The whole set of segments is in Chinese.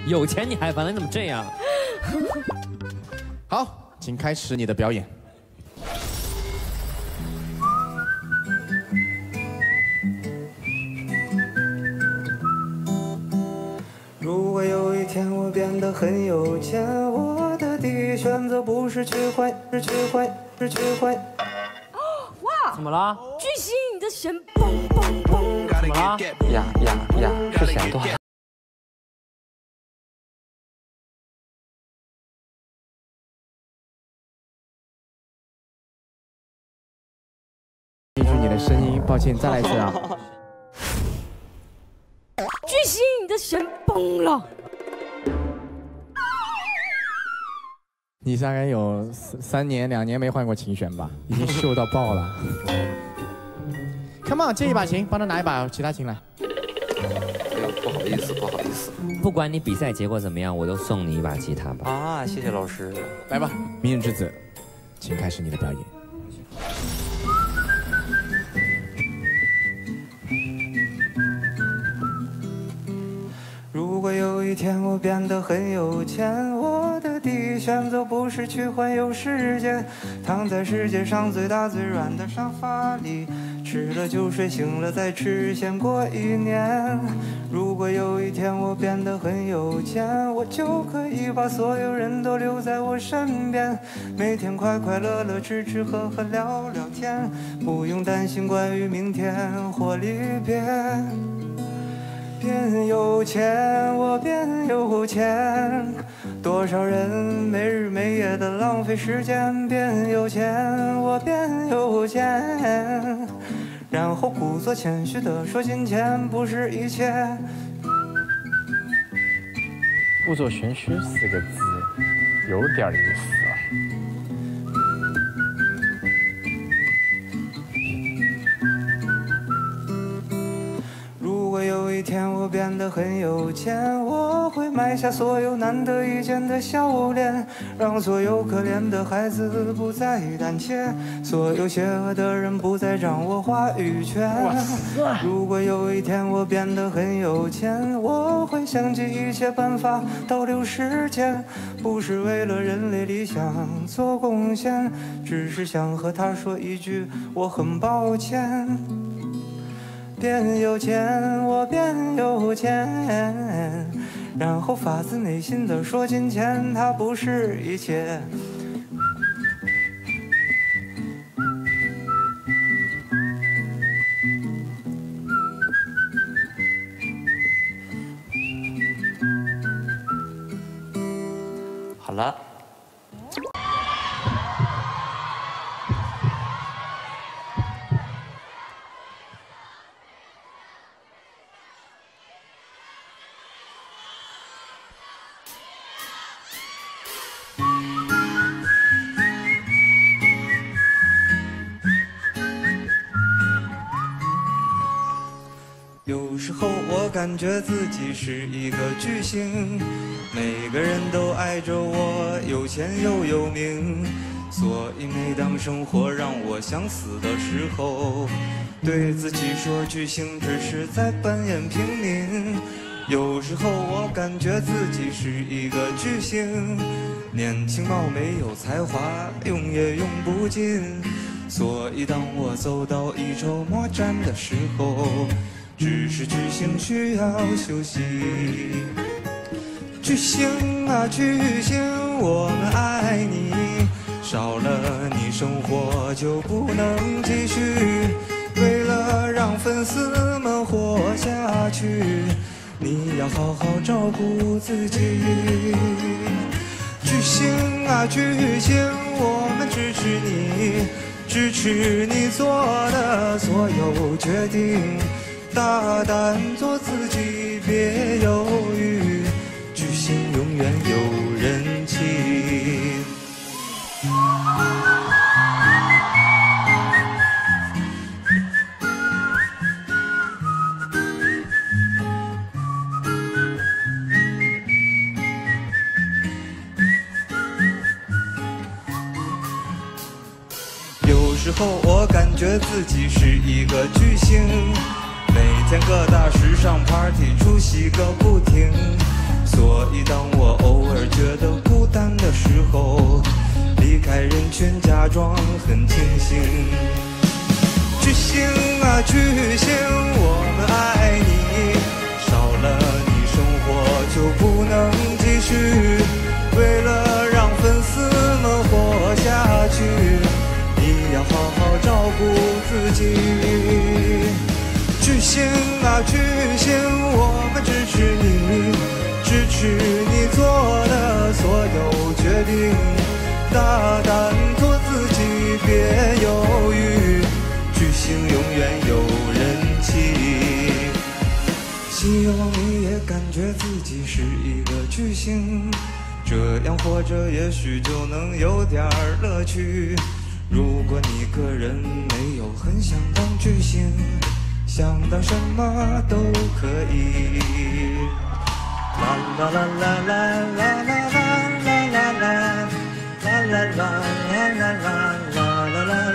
有钱你还烦，你怎么这样？ 好，请开始你的表演。 如果有一天我变得很有钱，我的第一选择不是去坏，是去坏，是去坏。 哇！ 怎么了？ 巨星，你的弦嘣嘣嘣！ 怎么了？ 呀，是弦断。 记住你的声音，抱歉，再来一次啊。 巨星，你的弦崩了。 你大概有3年2年没换过琴弦吧？已经秀到爆了。Come on， 借一把琴，帮他拿一把其他琴来。 哎呦，不好意思，不好意思。 不管你比赛结果怎么样，我都送你一把吉他吧。 啊，谢谢老师。 来吧，明日之子，请开始你的表演。 如果有一天我变得很有钱，我的第一选择不是去环游世界，躺在世界上最大最软的沙发里，吃了就睡，醒了再吃，先过1年。如果有一天我变得很有钱，我就可以把所有人都留在我身边，每天快快乐乐，吃吃喝喝，聊聊天，不用担心关于明天或离别。变有钱，我变有钱，多少人没日没夜的浪费时间。变有钱，我变有钱，然后故作谦虚的说金钱不是一切。 故作玄虚4个字，有点意思啊。 如果有一天我变得很有钱，我会买下所有难得一见的笑脸，让所有可怜的孩子不再胆怯，所有邪恶的人不再掌握话语权。如果有一天我变得很有钱，我会想尽一切办法倒流时间，不是为了人类理想做贡献，只是想和他说一句我很抱歉。变有钱，我变有钱，然后发自内心的说金钱它不是一切。 好了。 有时候我感觉自己是一个巨星，每个人都爱着我，有钱又有名，所以每当生活让我想死的时候，对自己说巨星只是在扮演平民。有时候我感觉自己是一个巨星，年轻貌美有才华，用也用不尽，所以当我走到一筹莫展的时候，只是巨星需要休息。巨星啊巨星，我们爱你，少了你生活就不能继续。为了让粉丝们活下去，你要好好照顾自己。巨星啊巨星，我们支持你，支持你做的所有决定，大胆做自己，别犹豫，巨星永远有人气。有时候我感觉自己是一个巨星，每天各大时尚 party 出席个不停，所以装很清醒。巨星啊巨星，我们爱你，少了你生活就不能继续。为了让粉丝们活下去，你要好好照顾自己。巨星啊巨星，我们支持你，支持你做的所有决定，大胆做自己，别犹豫，巨星永远有人气。希望你也感觉自己是一个巨星，这样活着也许就能有点乐趣。如果你个人没有很想当巨星，想当什么都可以。啦啦啦啦啦啦啦啦啦啦啦啦啦啦啦啦啦啦啦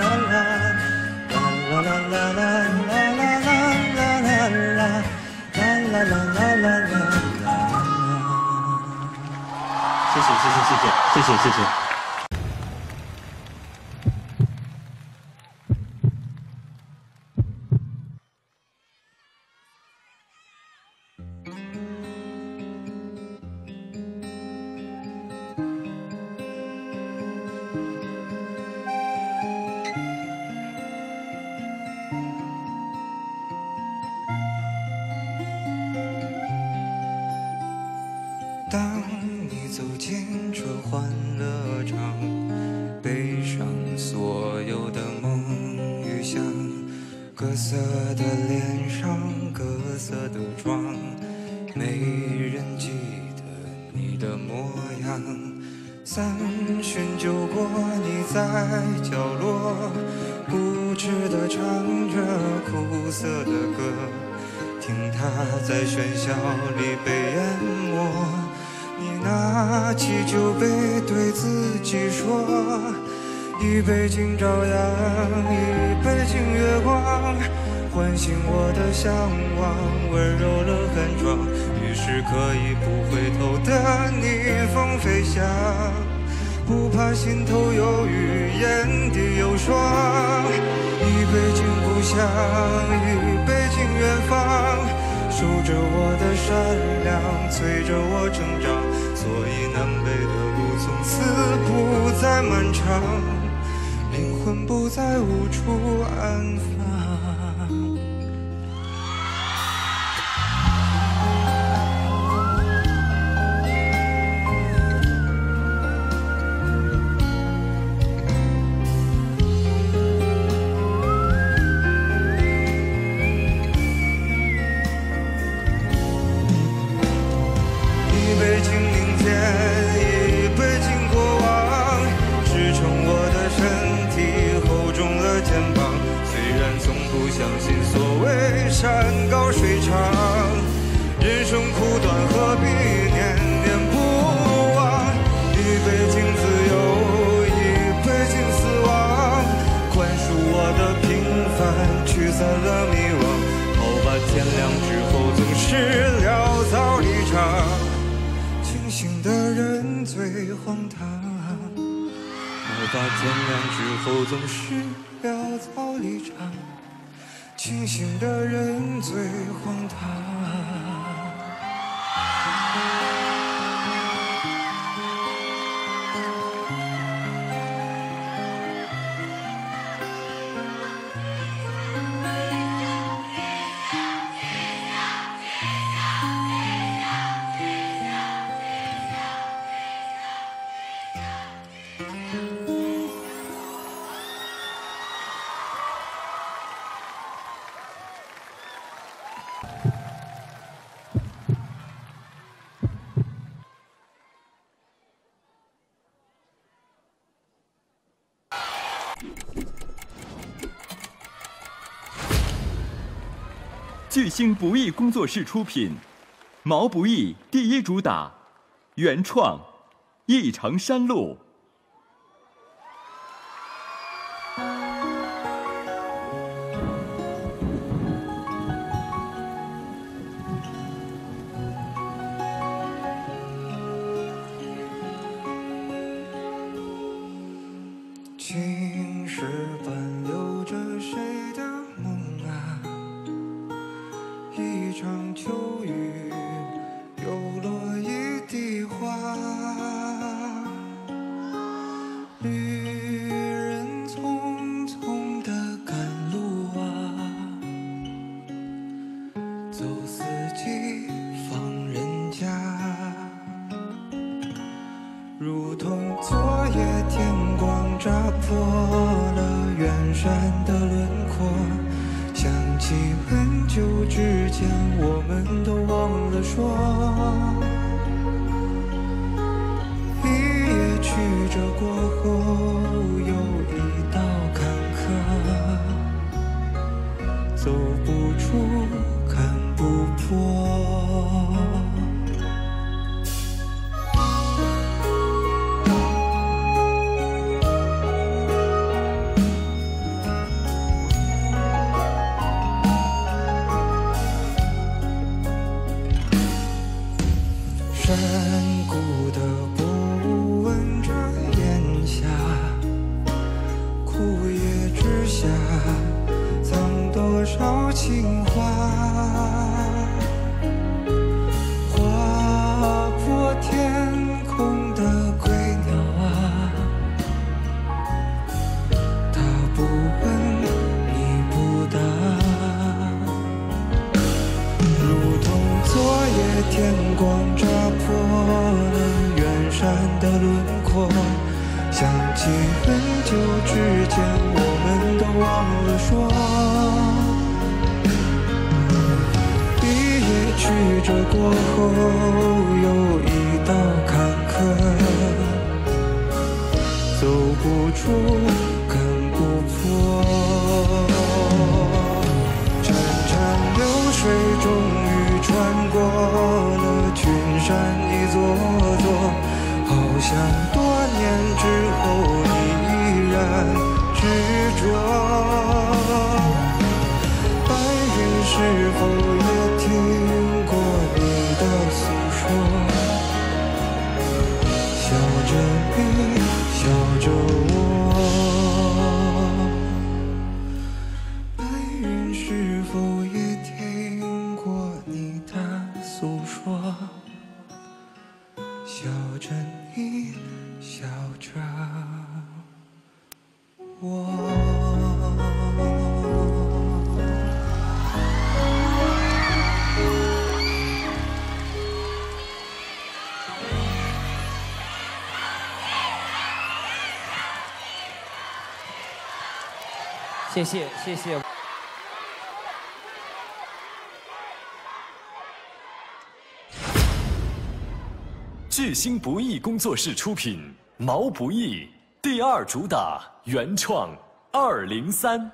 谢谢。 当你走进这欢乐场，背上所有的梦与想，各色的脸上各色的妆，没人记得你的模样。三巡酒过，你在角落固执地唱着苦涩的歌，听它在喧嚣里被淹没。你拿起酒杯对自己说，一杯敬朝阳，一杯敬月光，唤醒我的向往，温柔了寒窗，于是可以不回头的逆风飞翔，不怕心头有雨，眼底有霜。一杯敬故乡，一杯敬远方，守着我的善良，催着我成长，所以南北的路从此不再漫长，灵魂不再无处安放。相信所谓山高水长，人生苦短，何必念念不忘？一杯敬自由，一杯敬死亡，宽恕我的平凡，驱散了迷惘。好吧，天亮之后总是潦草离场，清醒的人最荒唐。好吧，天亮之后总是潦草离场，清醒的人最荒唐。 巨星不易工作室出品，毛不易第一主打，原创《一程山路》。 青石板留着谁的梦啊？一场秋雨，又落一地花。旅人匆匆地赶路啊，走四季放人家，如同昨夜天光扎破了远山的轮廓，想起很久之前我们都忘了说，一夜曲折过后又一道坎坷，走不出看不破。山谷的波纹着烟霞，枯叶之下藏多少情话，划破天空的归鸟啊，它不问你不答，如同昨夜天光扎破了远山的轮廓，想起很久之前我们都忘了说，一夜曲折过后又一道坎坷，走不出看不破，潺潺流水终于穿过了群山一座座，好像多年之后你依然执着。白云是否也听过你的诉说？笑着你，笑着我。白云是否也听过你的诉说？笑着你，笑着我。 谢谢谢谢。 巨星不易工作室出品，毛不易第二主打原创203。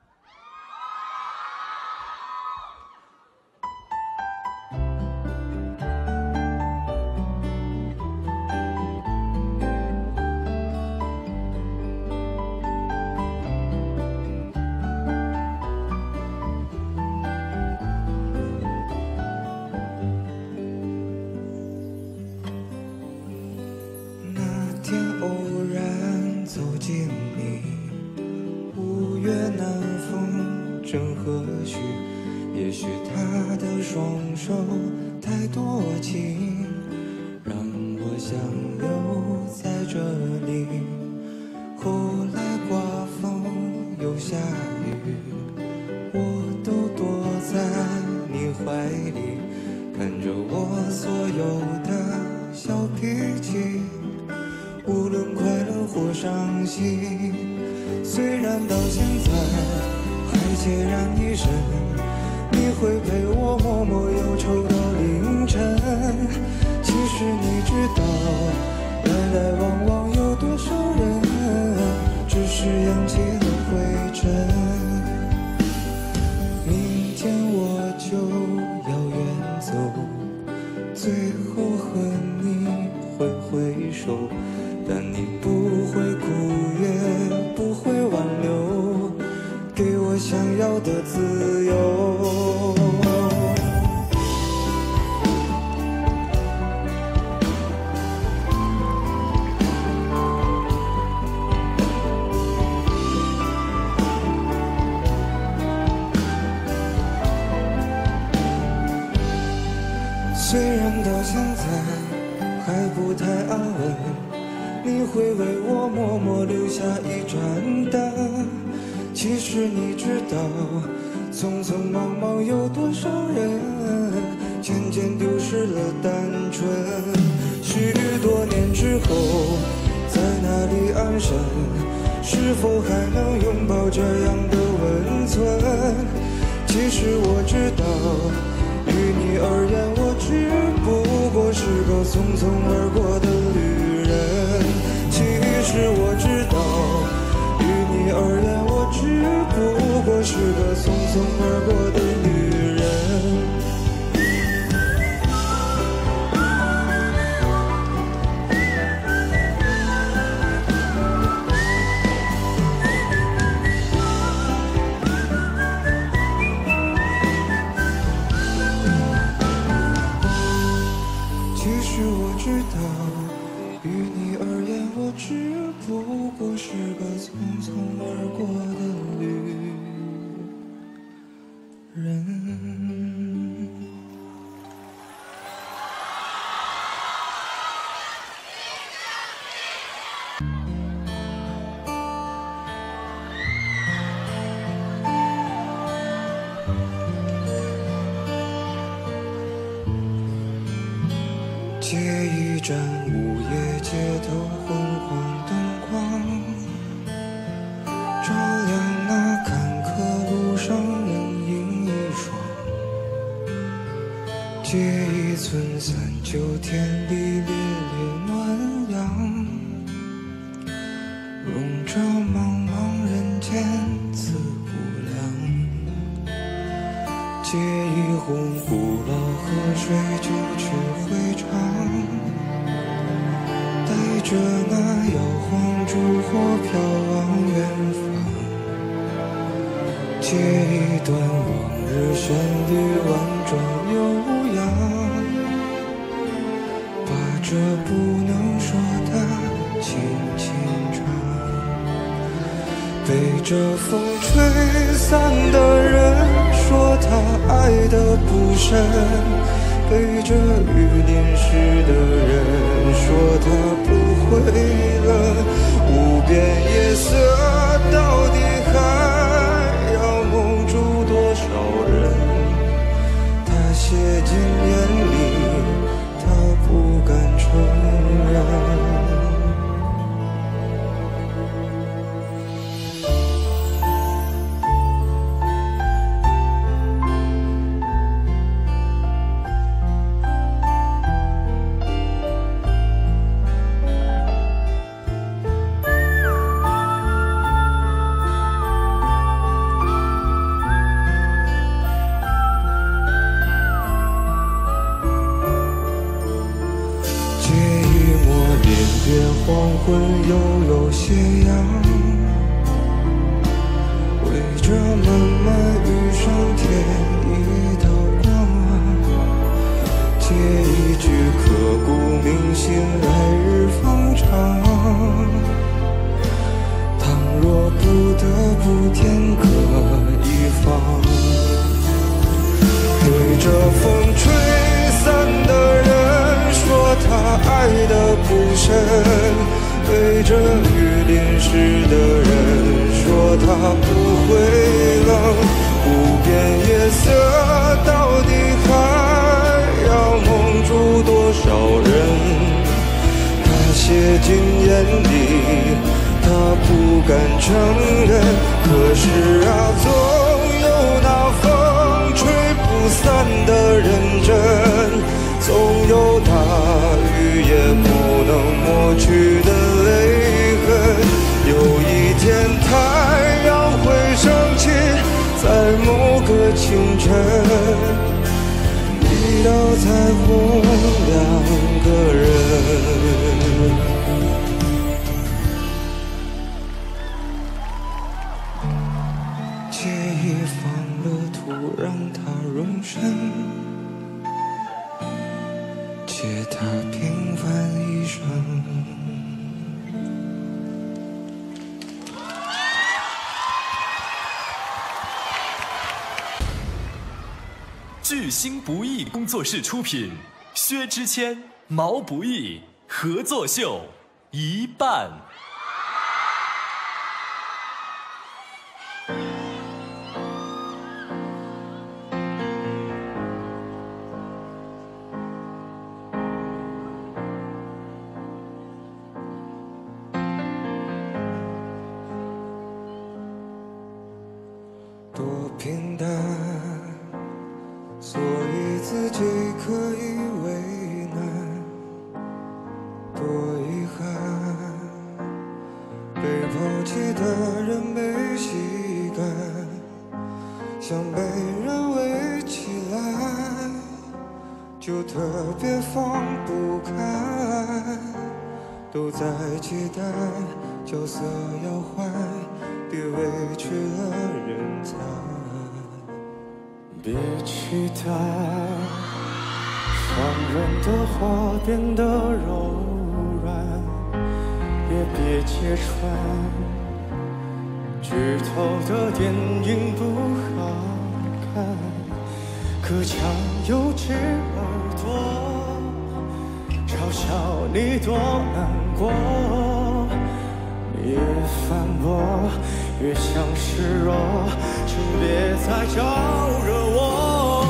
也许他的双手太多情，让我想留在这里。后来刮风又下雨，我都躲在你怀里，看着我所有的小脾气，无论快乐或伤心。虽然到现在还孑然一身，你会陪我默默忧愁到凌晨。其实你知道，来来往往有多少人，只是扬起了灰尘。明天我就要远走，最后和你挥挥手，但你不会哭，也不会挽留，给我想要的自由。 现在还不太安稳，你会为我默默留下一盏灯。其实你知道，匆匆忙忙有多少人，渐渐丢失了单纯。许多年之后，在哪里安身？是否还能拥抱这样的温存？其实我知道，于你而言，我只不过是个匆匆而过的旅人。其实我知道，于你而言，我只不过是个匆匆而过的旅人。借一盏午夜街头昏黄灯光，照亮那坎坷路上人影一双。借一寸39天里烈烈暖阳，容这茫茫人间自无量。借一壶古老河水就去回肠，带着那摇晃烛火飘往远方。借一段往日旋律婉转悠扬，把这不能说的轻轻唱。被这风吹散的人说他爱得不深，被这雨淋湿的人说他不会冷。无边夜色到底还要蒙住多少人？他写进眼里，他不敢承认。黄昏又有斜阳，为这漫漫雨上添一道光。借一句刻骨铭心，来日方长。倘若不得不天各一方，对着风吹散的人说他爱得不深，对着雨淋湿的人说他不会冷。无边夜色到底还要蒙住多少人？他写进眼里，他不敢承认。可是啊，总有那风吹不散的认真，总有大雨也不能抹去的泪痕。有一天太阳会升起，在某个清晨，一道彩虹，两个人。借一方乐土，让它容身，借他平凡一生。 巨星不易工作室出品， 薛之谦、毛不易合作秀一半。 多平淡，所以自己可以为难。多遗憾，被抛弃的人被吸干，想被人围起来，就特别放不开。都在期待角色要换，别委屈了人才。别期待放任的花变得柔软，也别揭穿剧透的电影不好看。可强有只耳朵嘲笑你多难过，越反驳越想示弱，请别再招惹我。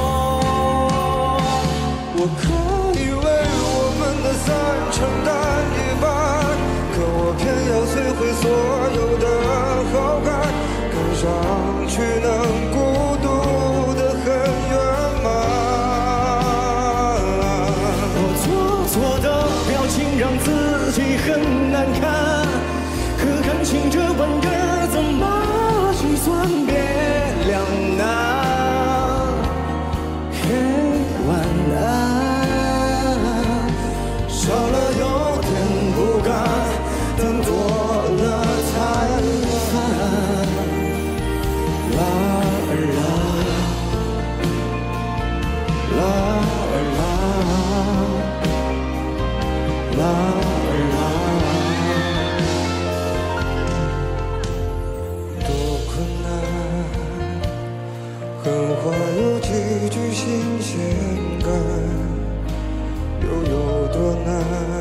我可以为我们的散承担一半，可我偏要摧毁所有的好感，看上去能孤独的很圆满。我做作的表情让自己很难看，可感情这玩意儿怎么计算别两难。晚安，少了有点不甘，但多了才烦。啦啦啦啦啦，多困难，狠话有几句新鲜感，又有多难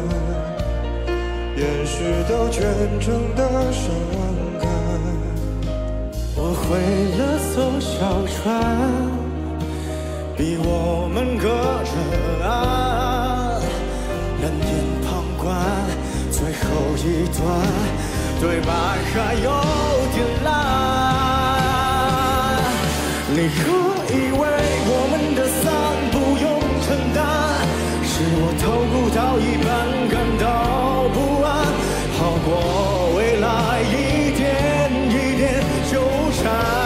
掩饰到全程的伤感。我毁了艘小船，逼我们隔着岸，冷眼旁观最后一段对白还有点烂。你可以为我们的散不用承担，是我投入到一半感到不安，好过未来一点一点纠缠。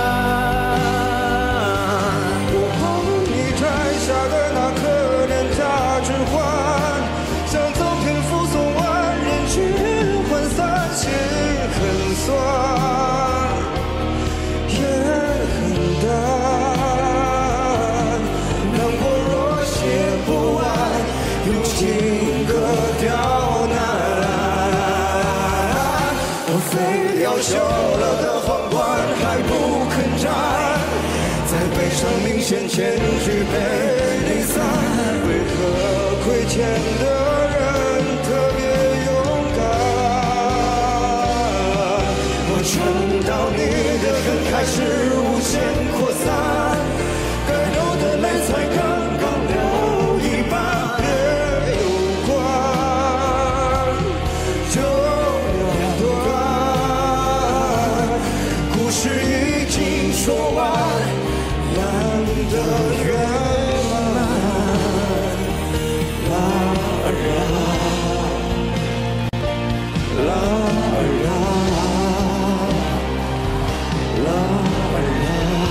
我帮你摘下的那可怜价值观，像走遍附送万人群涣散，心很酸，也很淡。情歌刁难，我非要修了的皇冠还不肯摘，在被生命线牵去被离散。为何亏欠的人特别勇敢？我撑到你的恨开始无限扩散，该流的泪才刚刚流一半。故事已经说完，难得圆满。啦啦啦啦啦。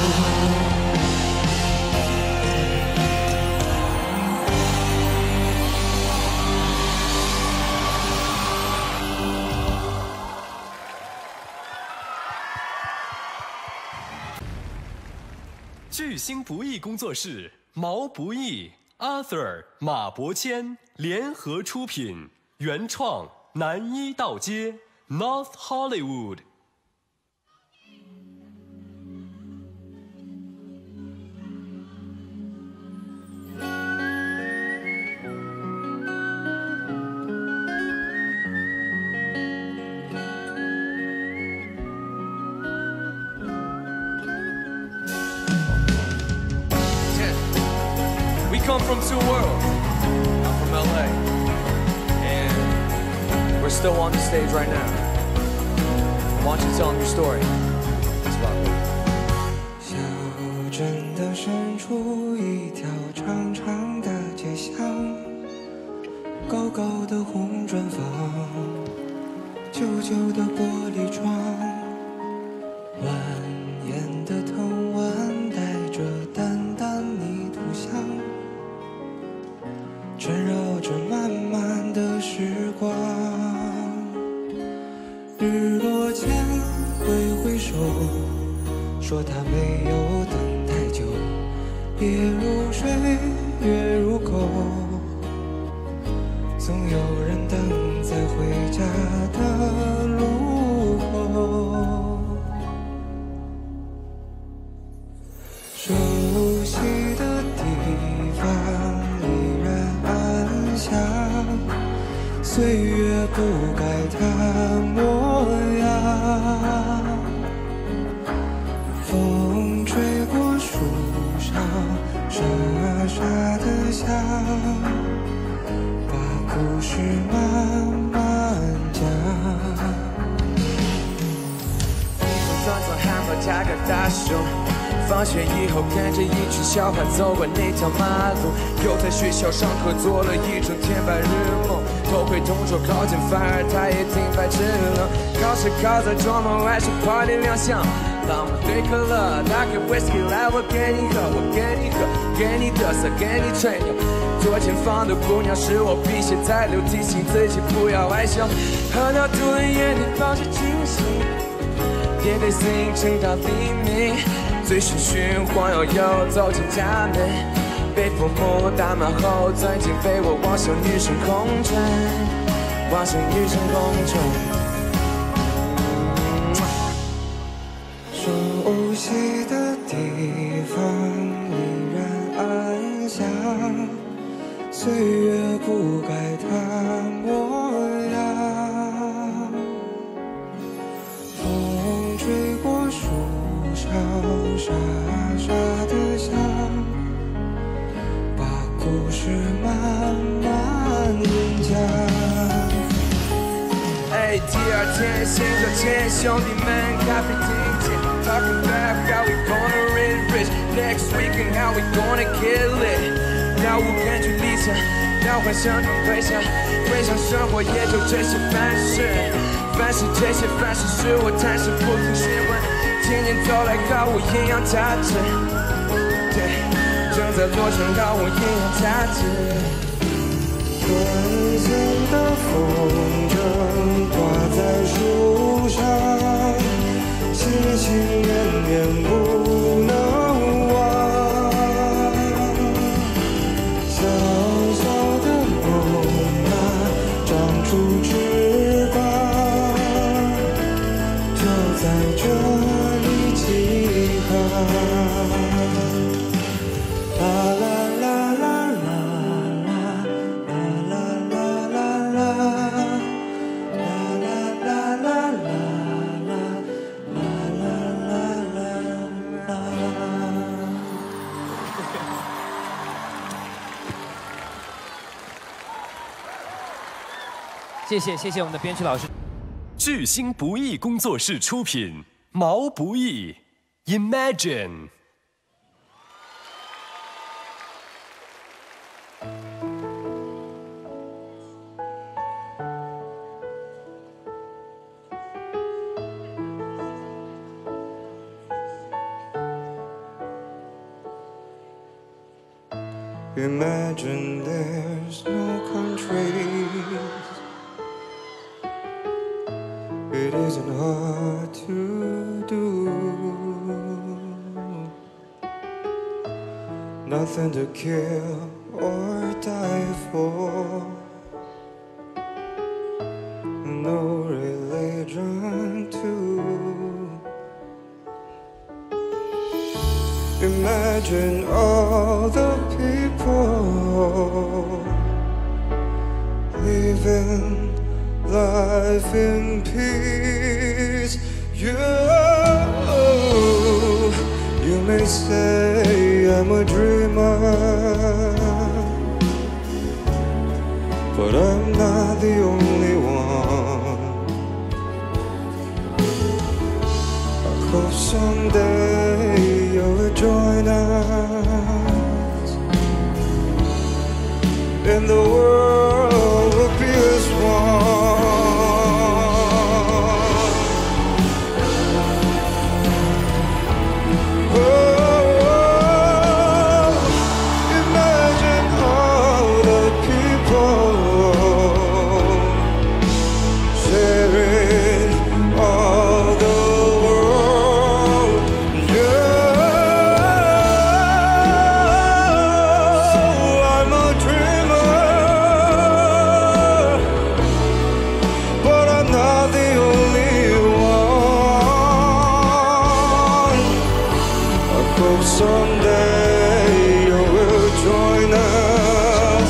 巨星不易工作室，毛不易、Arthur、马伯骞联合出品，原创南一道街 North Hollywood。 come from two worlds. I'm from LA, and we're still on the stage right now. Why don't you tell them your story? Let's rock it. 小镇的深处，一条长长的街巷，高高的红砖房，旧旧的玻璃窗，蜿蜒的藤蔓带着淡淡泥土香，缠绕着漫漫的时光。日落前挥挥手，说他没有等太久，夜如水，月如钩，总有人等在回家的路口。熟悉的地方依然安详，岁月不改它模样。风吹过树梢，沙沙的响，把故事慢慢讲。 转转汉堡加个大熊，放学以后跟着一群小孩走过那条马路，又在学校上课做了一整天白日梦，偷窥同桌考检，反而他也挺白痴冷。考试考在周末还是party亮相，浪漫对可乐，拿个 whisky 来我给你喝，我给你喝，给你嘚瑟，给你吹牛。左前方的姑娘是我笔写在流，提醒自己不要害羞，喝到吐的眼里放着清醒。也对声音撑到黎明，醉醺醺晃悠悠走进家门，被父母打骂后钻进被窝，望向女神空中，望向女神空中。 熟悉的地方依然安详，岁月不改它模样。风吹过树梢，沙沙的响，把故事慢慢讲。 哎，第二天先找见兄弟们咖啡厅见 ，Talk about how we gonna get rich next weekend, how we gonna get lit。要无根据理想，要幻想中回想，回想生活也就这些凡事。凡是这些凡事使我暂时不停询问，天天走来毫无营养价值，对，正在落成毫无营养价值。 短线的风筝挂在树上，心心念念不能忘。小小的梦啊，长出翅膀，就在这里起航。啦啦啦啦啦谢谢我们的编曲老师。 巨星不易工作室出品，毛不易 Imagine。 Imagine there's no countries. It isn't hard to do. Nothing to kill or die for. No religion too. Imagine all the people living life in peace. You may say I'm a dreamer, but I'm not the only one. I hope someday you'll join us, and the world will be as one. Someday you will join us,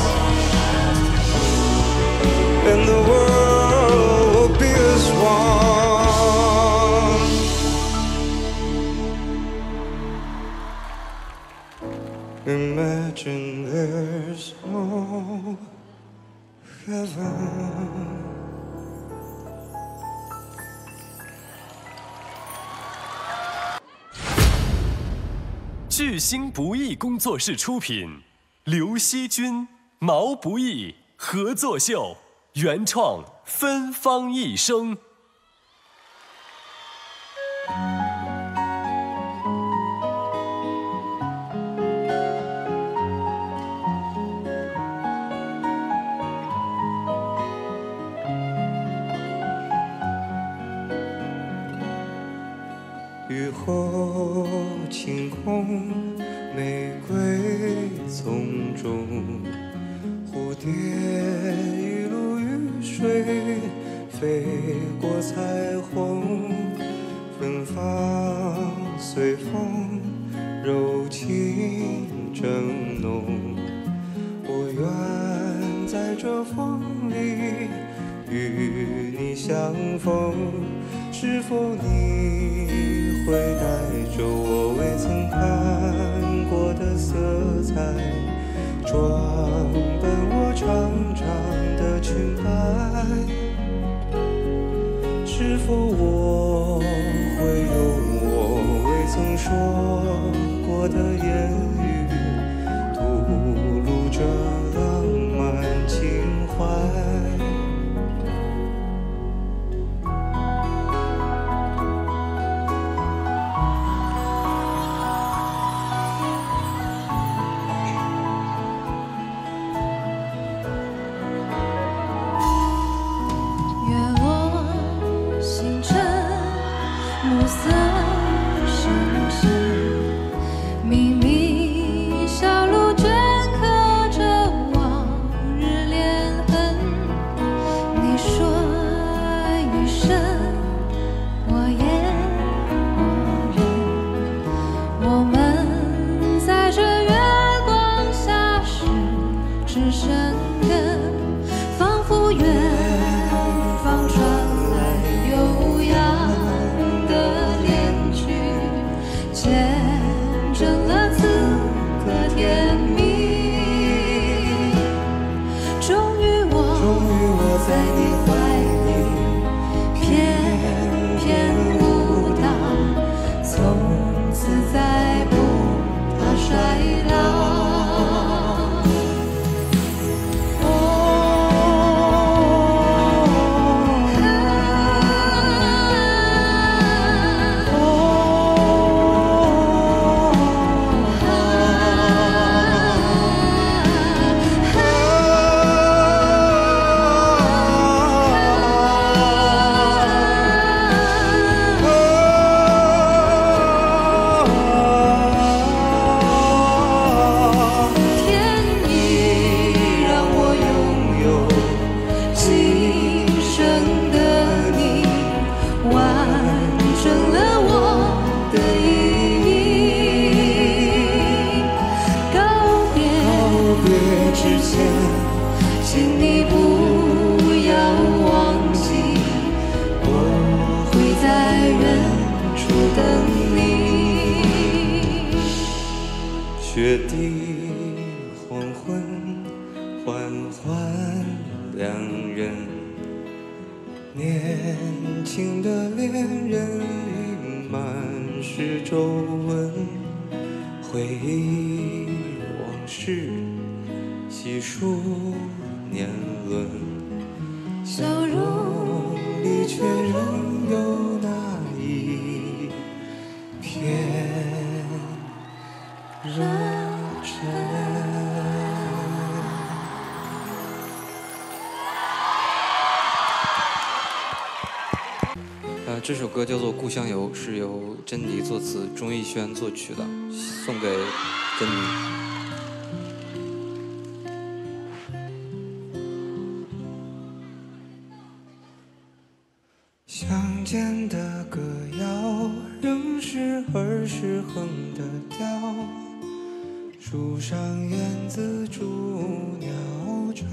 and the world will be as one. Imagine there's no heaven. 巨星不易工作室出品，刘惜君、毛不易合作秀，原创芬芳一生。 雨后晴空，玫瑰丛中，蝴蝶一路雨水飞过彩虹，芬芳随风，柔情正浓。我愿在这风里与你相逢，是否你会带着我未曾看过的色彩，装扮我长长的裙摆？是否我会用我未曾说过的言语，吐露着浪漫情怀？雪地黄昏，缓缓人。年轻的恋人已满是皱纹，回忆往事，细数年轮，笑容里却仍有那一片热忱。这首歌叫做《故乡游》，是由甄妮作词，钟逸轩作曲的，送给甄妮。乡间的歌谣仍是儿时哼的调，树上燕子筑鸟巢，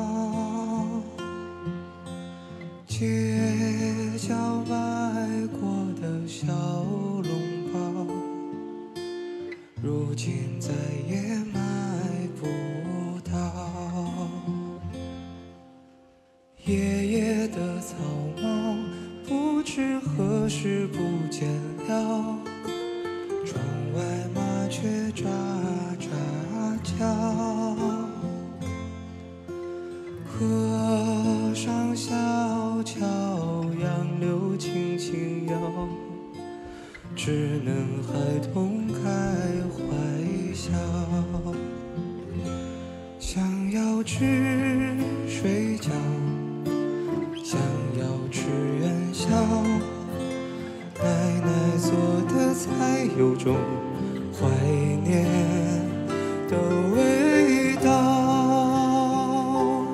街角摆过的小笼包，如今再也买不到。爷爷的草帽不知何时不见了，窗外麻雀喳喳叫，河上小桥杨柳轻轻摇，只能孩童开怀笑。想要吃水饺，想要吃元宵，奶奶做的菜有种怀念的味道。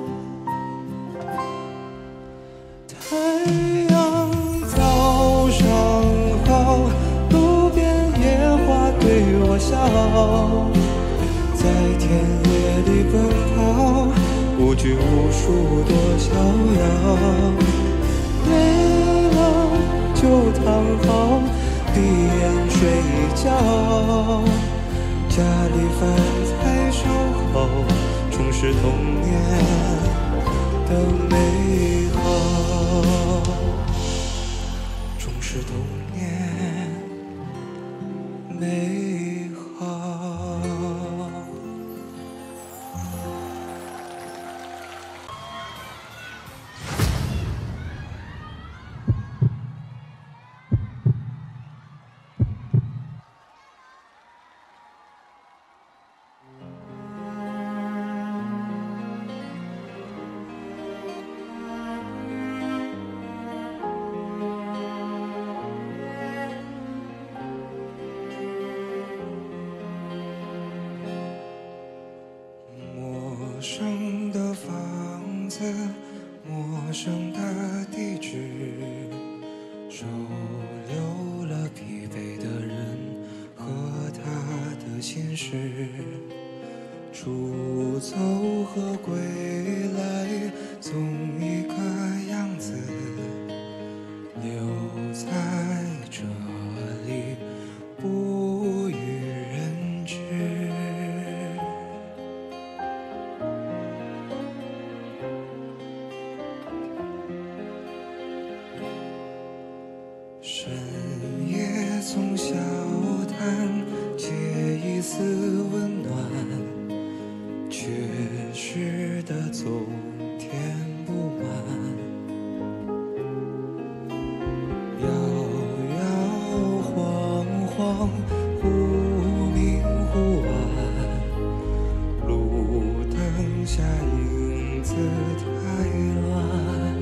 太阳早上好，路边野花对我笑，在田野里奔跑，无拘无束多逍遥。累了就躺好，闭眼睡觉，家里饭菜烧好，重拾童年的美好，重拾童年美好。陌生的房子，陌生的地址，收留了疲惫的人和他的心事。出走和归来，总一个样子，留在这里，不与人知。深夜总笑谈，借一丝温暖，缺失的总填不满。摇摇晃晃，忽明忽暗，路灯下影子太乱。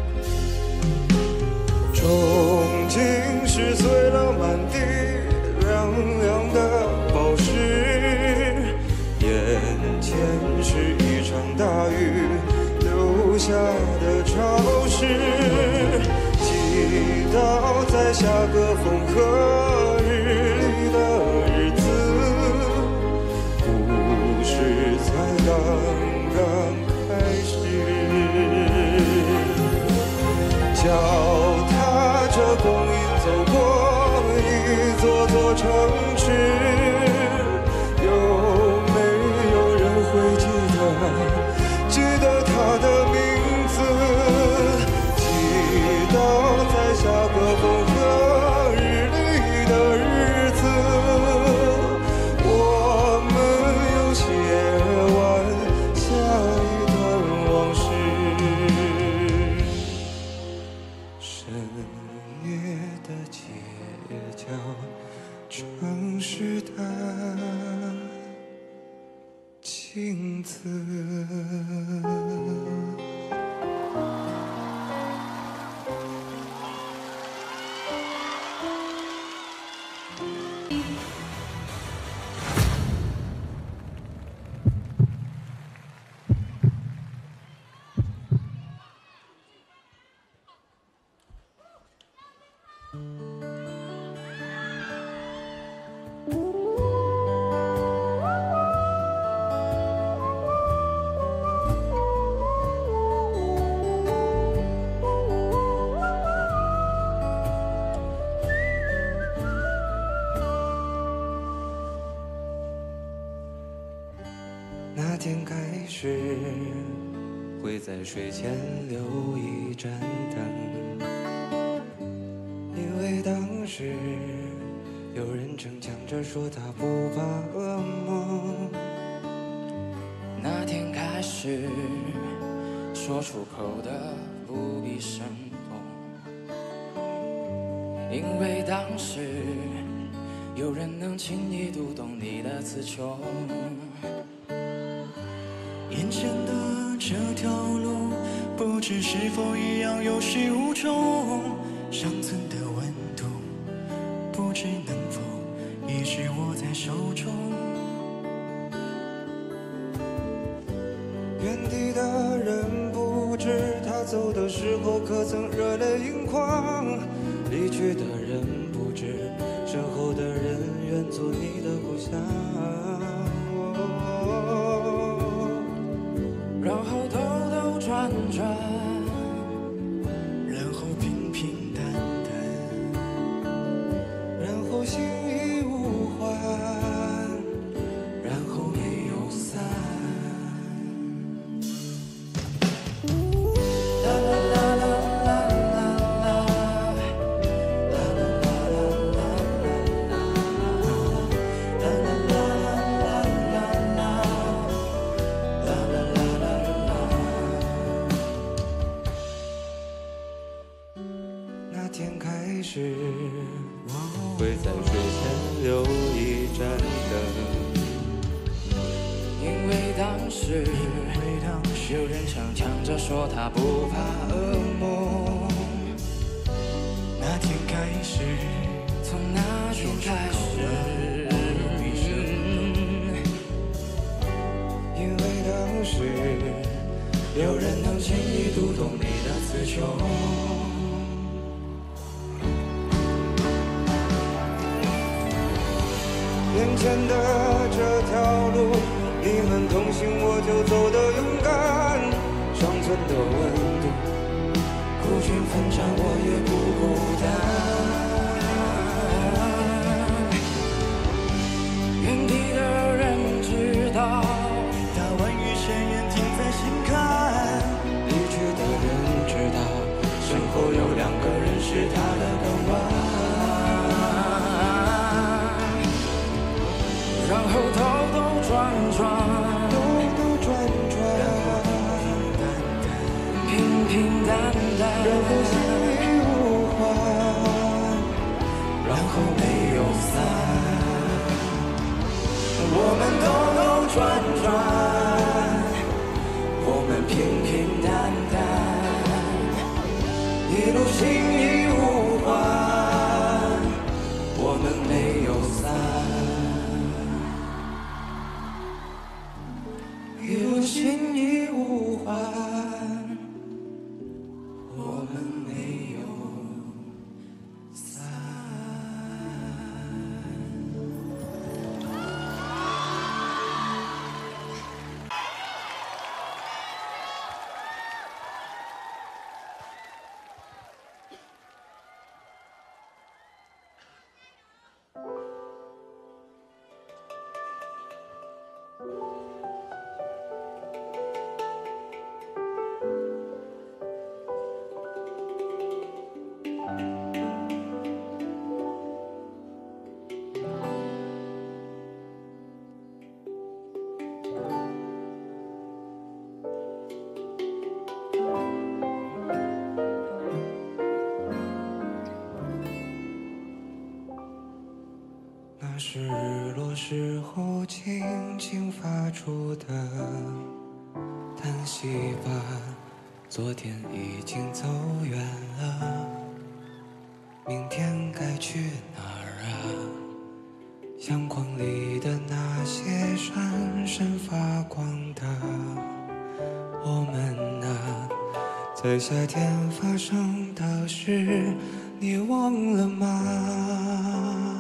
憧憬是碎了满地亮亮的宝石，眼前是一场大雨留下的潮湿，祈祷在下个风和日丽的日子，故事才刚刚开始。脚踏着光阴走过一座座城市，有没有人会记得他的名在睡前留一盏灯，因为当时有人正讲着说他不怕噩梦。 那天开始说出口的不必生动，因为当时有人能轻易读懂你的词穷。 眼前的这条路，不知是否一样有始无终，尚存的温度，不知能否一直握在手中。 原地的人不知他走的时候可曾热泪盈眶，离去的人不知身后的人愿做你的故乡。 然后兜兜转转， 然后平平淡淡， 然后心已无患，然后没有散。那天开始，会在睡前留一盏灯， 因为当时有人常抢着说他不怕噩梦。 那天开始， 从那天开始， 因为当时有人能轻易读懂你的词穷。眼前的这条路，你们同行我就走得勇敢，尚存的温度，孤军奋战我也不孤单。 原地的人知道， 大万语宣言听在心坎， 离去的人知道，身后有两个人是他的港湾。 然后兜兜转转，平平淡淡， 然后心里无患，然后没有散。我们兜兜转转，我们平平淡淡，一路心已无患，我们没有散。一路心已无患，我们没有散。那是日落时候轻轻发出的叹息吧，昨天已经走远了，明天该去哪儿啊？阳光里的那些闪闪发光的我们啊，在夏天发生的事你忘了吗？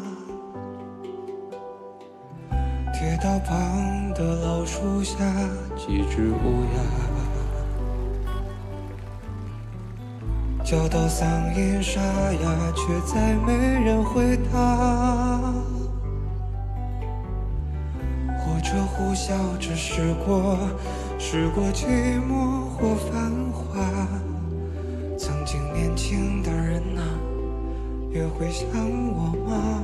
铁道旁的老树下，几只乌鸦叫到嗓音沙哑，却再没人回答。或者呼啸着驶过试过寂寞或繁华，曾经年轻的人啊，也会想我吗？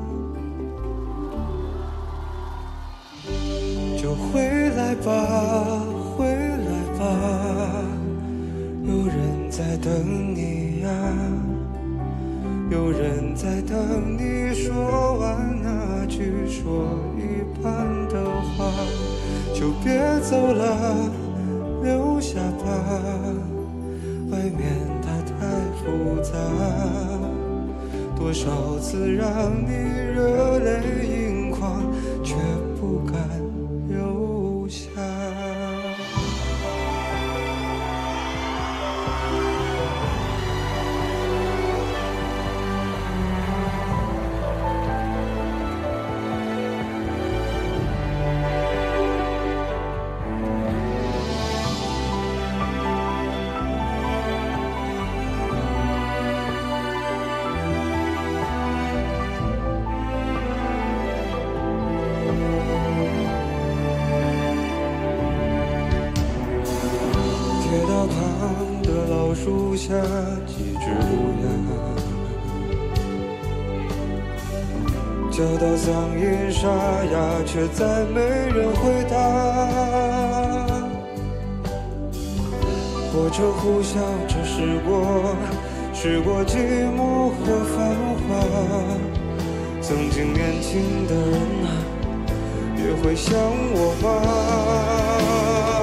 就回来吧，回来吧，有人在等你呀，有人在等你说完那句说一半的话，就别走了，留下吧，外面它太复杂，多少次让你热泪盈眶，却不敢留下。树下几只乌鸦，叫到嗓音沙哑，却再没人回答。火车呼啸着驶过寂寞和繁华，曾经年轻的人啊，也会想我吗？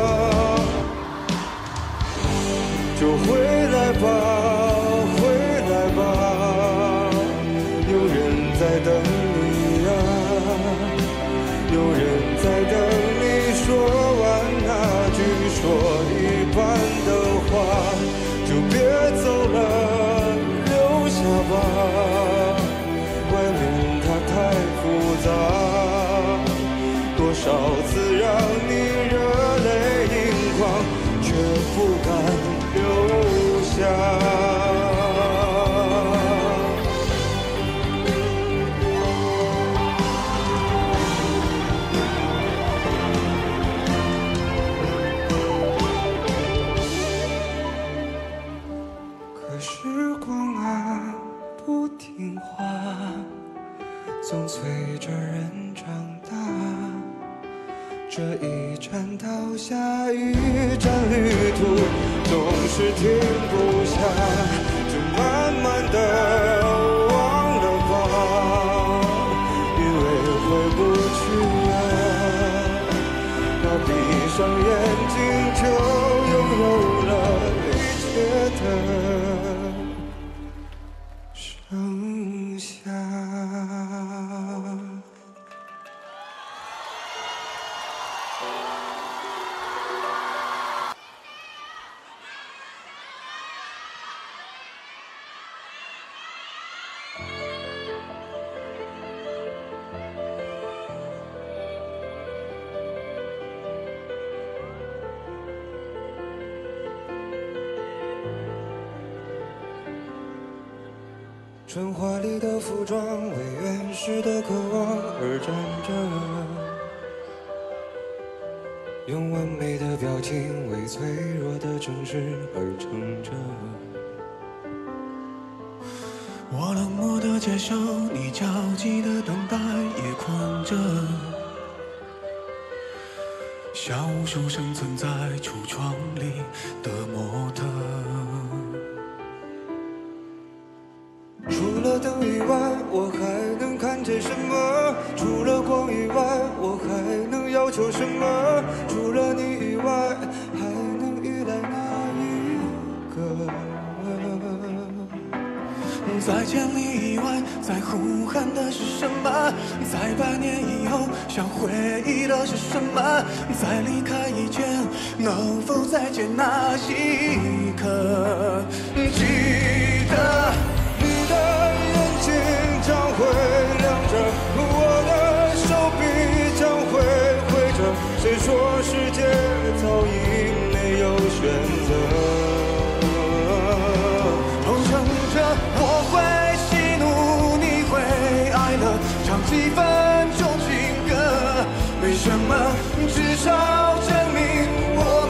就回来吧，回来吧，有人在等你呀，有人在等你说完那句说一半的话，就别走了，留下吧，外面它太复杂，多少次让你热泪盈眶，却不敢留下。可时光啊，不听话，总随着人长大。这一站到下一站，旅途总是停不下，就慢慢的忘了吧，以为回不去啊，那闭上眼睛就拥有了一切的剩下。春华里的服装为原始的渴望而站着，用完美的表情为脆弱的城市而撑着。 我冷漠的接受你焦急的等待，也困着，像无数生存在橱窗里的模特。 除了灯以外，我还能看见什么？除了光以外，我还能要求什么？除了你以外，还能依赖哪一个？ 在千里以外，在呼喊的是什么？在百年以后，想回忆的是什么？在离开以前，能否再见那一刻？记得。 你的眼睛将会亮着，我的手臂将会挥着。谁说世界早已没有选择？ 偷乘着我会喜怒，你会哀乐，唱几分钟情歌。为什么？至少证明我。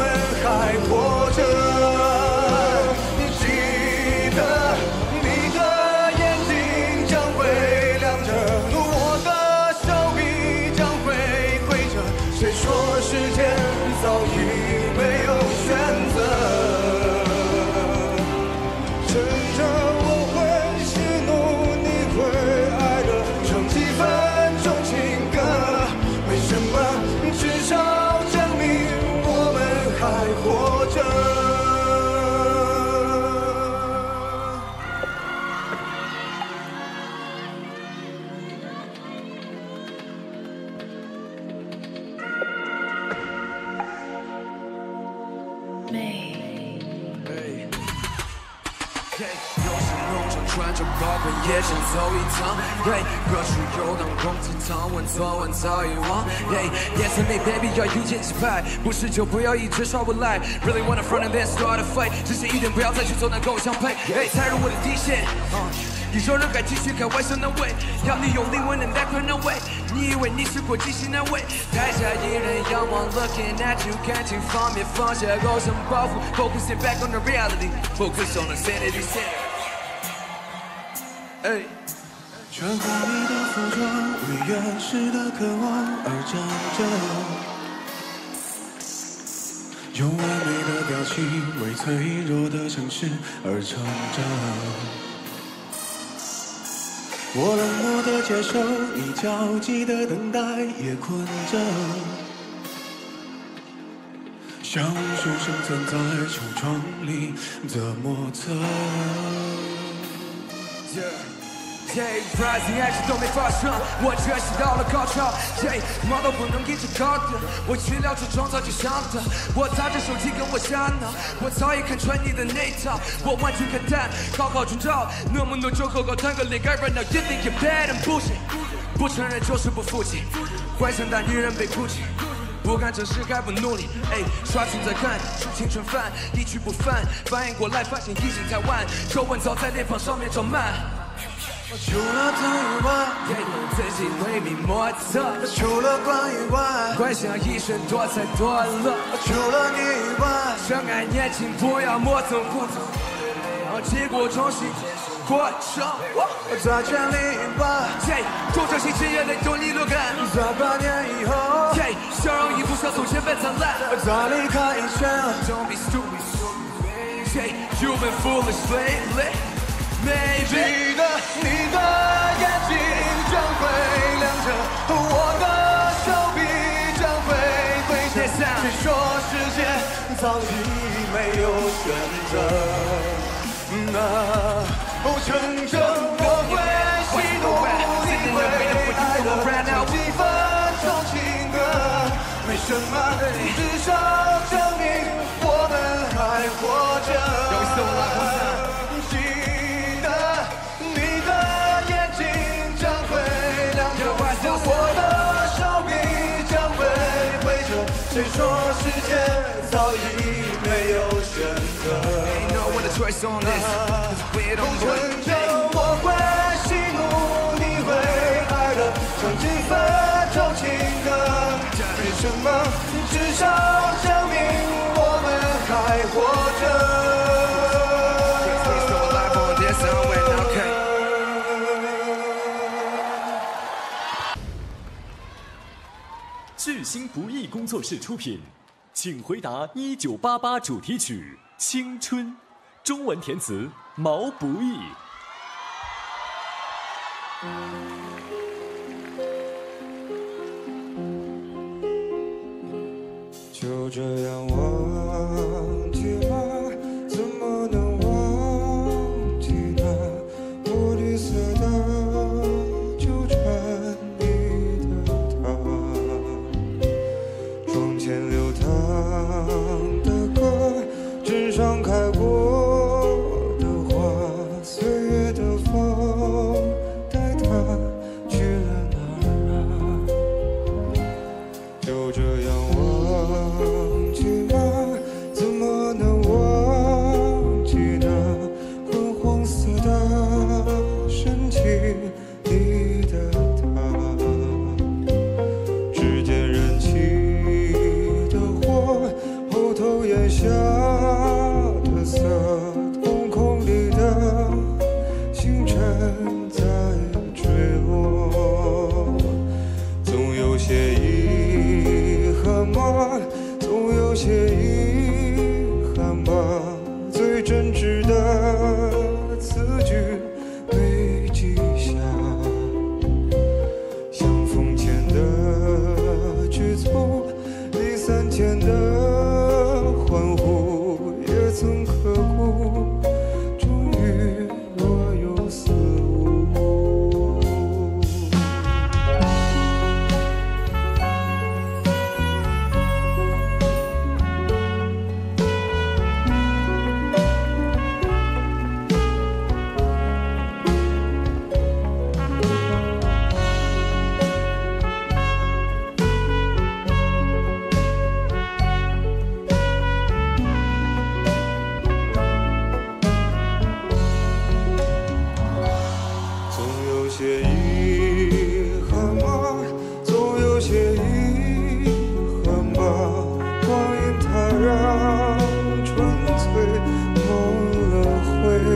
有时浓妆穿着高跟也想走一趟，各处游荡空气常温，昨晚早已忘。Yes and me baby 要遇见失败，不是就不要一直耍无赖。Really wanna front and then start a fight， 只是一点不要再去做那狗相配。踩入我的底线，你说人该继续开玩笑那位，要你用灵魂能带宽那位。你以为你是国际型那位？台下一人仰望 ，looking at you， 感情方面放下偶像包袱 ，focusing back on the reality，focus on the sanity center。 穿华丽的服装，为原始的渴望而战着，用完美的表情为脆弱的城市而撑着。我冷漠的接受，你焦急的等待也困着，像是生存在橱窗里的莫测。 Rising action 都没发生，我觉醒到了高潮。毛都不能一直高的，我去了这创造就想的。我拿着手机跟我瞎闹，我早已看穿你的那套，我完全看淡，好好寻找。那么多酒后高谈个恋爱 ，right now you think you're bad and bullshit， 不承认就是不服气，幻想大女人被哭泣。不敢正视还不努力，刷存在感，青春饭一去不返，反应过来发现已经太晚，皱纹早在脸庞上面长满。 除了他以外， 自己为你莫测。 除了光以外， 幻想一生多彩多乐。 除了你以外， 相爱年轻不要磨蹭胡子，结果重新过程。 在全力以赴， 做这些职业的动力多感。 在8年以后， 笑容已不像从前般灿烂。 再离开一圈 ，Don't be stupid, you've been foolish lately. Maybe 你的眼睛将会亮着，我的手臂将会挥着。谁说世界早已没有选择？成真我会喜怒，你会爱的几分钟情歌，没什么，至少证明我们还活着。谁说世界早已没有选择？成真我会喜怒，你会爱乐，唱几分钟情歌，没什么，至少证明我们还活着。 巨星不易工作室出品，请回答1988主题曲《青春》，中文填词毛不易。 就这样忘记吗？怎么能忘记那墨绿色的纠缠你的他，窗前流淌的歌，纸上开过的花，岁月的风带它去了哪儿啊？就这样忘记。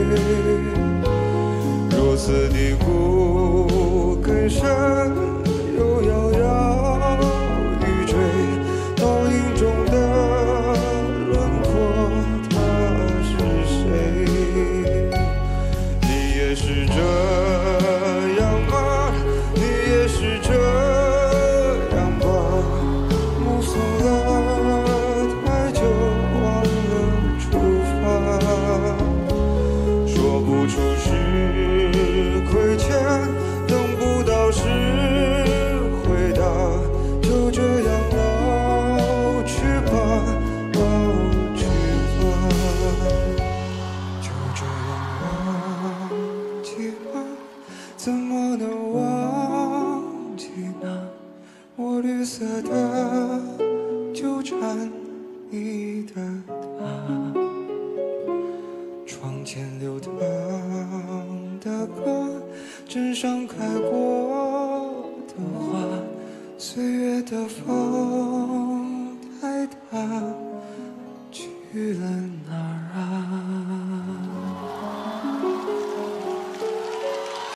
如此的苦更深，又摇摇欲坠，倒影中的轮廓，他是谁？你也是这样吗？你也是这样吧？目送了太久，忘了出发，说不出是亏欠，等不到是回答，就这样老去吧，老去吧，就这样忘记吧，怎么能忘记呢？我绿色的纠缠你的他，窗前流淌的歌，枕上开过的花，岁月的风